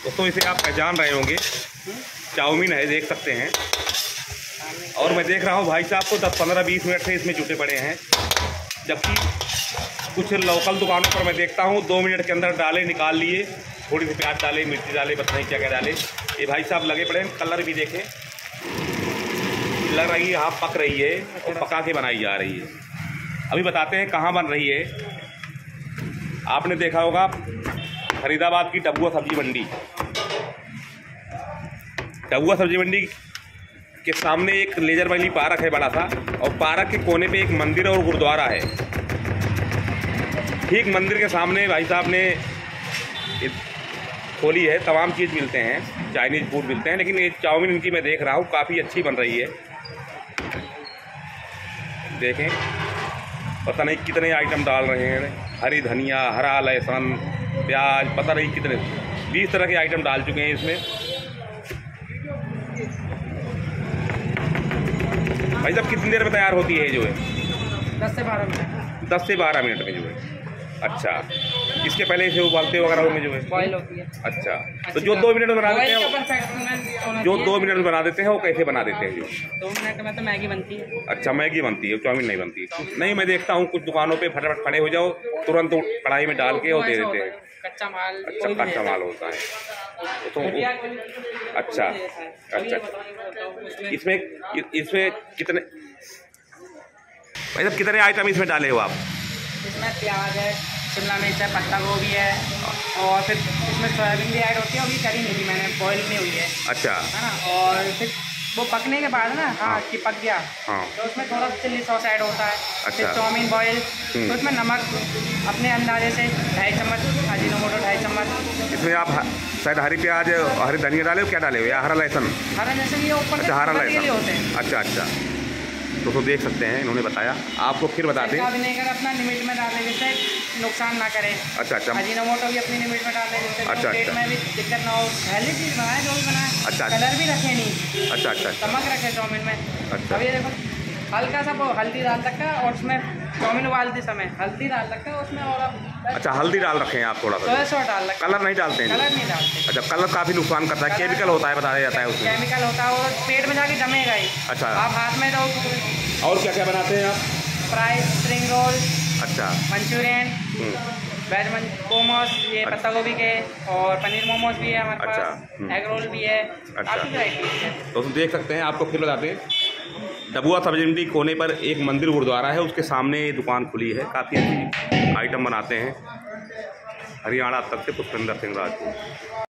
दोस्तों इसे आप पहचान रहे होंगे, चाउमीन है, देख सकते हैं। और मैं देख रहा हूँ भाई साहब को 10-15-20 मिनट से इसमें जुटे पड़े हैं, जबकि कुछ लोकल दुकानों पर मैं देखता हूँ 2 मिनट के अंदर डाले, निकाल लिए, थोड़ी सी प्याज डाले, मिर्ची डाले, पता नहीं क्या क्या डाले। ये भाई साहब लगे पड़े हैं। कलर भी देखें, लग रही है हाँ पक रही है और पका के बनाई जा रही है। अभी बताते हैं कहाँ बन रही है। आपने देखा होगा फरीदाबाद की डबुआ सब्जी मंडी, डबुआ सब्जी मंडी के सामने एक लेजर वाली पार्क है बड़ा सा, और पार्क के कोने पे एक मंदिर और गुरुद्वारा है। ठीक मंदिर के सामने भाई साहब ने खोली है, तमाम चीज़ मिलते हैं, चाइनीज़ फूड मिलते हैं, लेकिन एक चाउमीन इनकी मैं देख रहा हूँ काफ़ी अच्छी बन रही है। देखें, पता नहीं कितने आइटम डाल रहे हैं, हरी धनिया, हरा लहसुन, प्याज, पता नहीं कितने 20 तरह के आइटम डाल चुके हैं इसमें। भाई साहब कितनी देर में तैयार होती है जो है? 10 से 12 मिनट। 10 से 12 मिनट में जो है। अच्छा, इसके पहले इसे उबालते वगैरह में जो है बॉयल होती है। अच्छा, तो जो 2 मिनट में बना देते हैं, जो 2 मिनट में बना देते हैं वो कैसे बना देते हैं? जो 2 मिनट में तो मैगी बनती है। अच्छा, मैगी बनती है, चाउमीन नहीं बनती। नहीं, मैं देखता हूँ कुछ दुकानों पे फटाफट खड़े हो जाओ, तुरंत कढ़ाई में डाल के और दे देते हैं। कच्चा माल। अच्छा, कच्चा माल होता है तो अच्छा अच्छा। इसमें कितने भाई साहब कितने आइटम इसमें डाले हो आप? इसमें प्याज है, शिमला मिर्च है, पत्ता गोभी है, और फिर इसमें सोयाबीन भी ऐड होती है, अभी करी नहीं थी मैंने, बॉयल नहीं हुई है। अच्छा, है ना, और फिर वो पकने के बाद ना हाँ कि पक गया हाँ, तो उसमें थोड़ा चिल्ली सॉस ऐड होता है। अच्छा। फिर चाउमीन बॉयल, तो उसमें नमक अपने अंदाजे से 2.5 चम्मच, अजीनोमोटो 2.5 चम्मच। इसमें आप शायद हरी प्याज, हरी धनिया डाले हो, क्या डाले हो, या हरा लहसुन? हरा लहसुन ये ऊपर अच्छा, हरा लहसुन होते हैं। अच्छा अच्छा, तो देख सकते हैं, इन्होंने बताया। आपको फिर बता दें, विनेगर अपना लिमिट में डालें जिससे नुकसान ना करे। अच्छा अच्छा, अजीनोमोटो भी अपनी लिमिट में डालें जिससे अच्छा, पेट में भी दिक्कत ना हो। हेल्दी चीज़ बनाए, जो भी बनाए। अच्छा, कलर भी रखे नहीं। अच्छा अच्छा, नमक रखे चाउमीन में। अच्छा। अब ये देखो हल्का सा हल्दी डाल सकता है, और उसमें चाउमीन उबालते समय हल्दी डाल सकते हैं उसमें, और अच्छा, हल्दी डाल रखे हैं आप थोड़ा सा, सोया सॉस डाल सकते हैं। कलर नहीं डालते हैं? कलर नहीं डालते। अच्छा, कलर काफ़ी नुकसान करता है, केमिकल होता है बताया जाता है उसमें। केमिकल होता है और पेट में जाके जमेगा ही। अच्छा, आप हाथ में रहो। और क्या क्या बनाते हैं आप? फ्राई, स्प्रिंग रोल, अच्छा, मंचूरियन, वेज मोमोज, ये अच्छा। पत्ता गोभी के, और पनीर मोमोज भी है हमारे अच्छा, पास, एग रोल भी है, काफ़ी वैरायटी है। तो देख सकते हैं, आपको फिर बताते हैं, डबुआ सब्जी मंडी कोने पर एक मंदिर गुरुद्वारा है, उसके सामने दुकान खुली है, काफ़ी अच्छी आइटम बनाते हैं। हरियाणा तक से पुष्पेंद्र सिंह राजपूत।